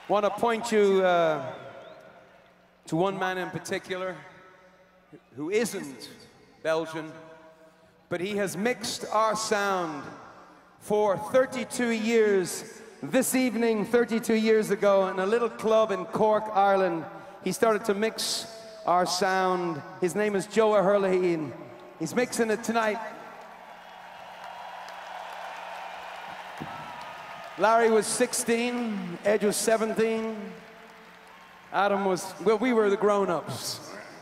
Want to point you to one man in particular who isn't Belgian, but he has mixed our sound for 32 years. This evening, 32 years ago, in a little club in Cork, Ireland, he started to mix our sound. His name is Joe O'Herlihy, and he's mixing it tonight. Larry was 16, Edge was 17, Adam was, well, we were the grown-ups.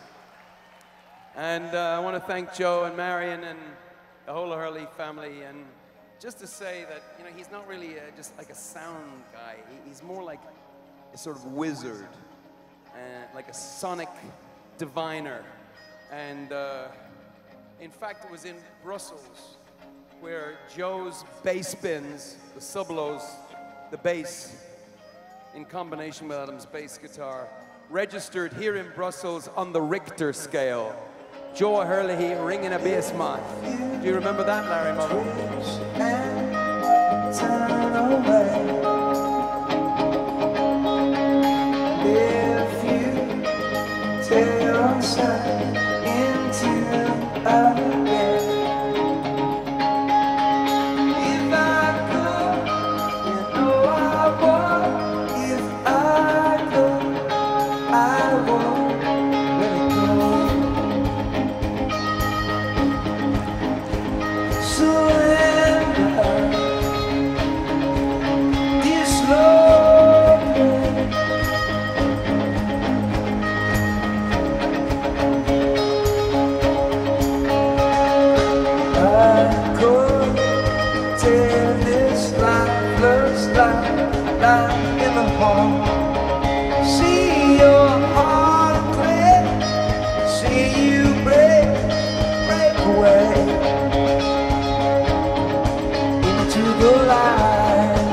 And I want to thank Joe and Marion and the whole O'Herlihy family, and just to say that, you know, he's not really just like a sound guy. He's more like a sort of wizard, like a sonic diviner. And in fact, it was in Brussels where Joe's bass bins, the sub-lows, the bass, in combination with Adam's bass guitar, registered here in Brussels on the Richter scale. Joe O'Herlihy ringing a bass man. Do you remember that, Larry Mullen? If you take yourself into a bed, if I could, you know I would. If I could, I won't let it go. Surrender this love. I could tell this lifeless life in the hall. See your heart crack, see you break away into the light.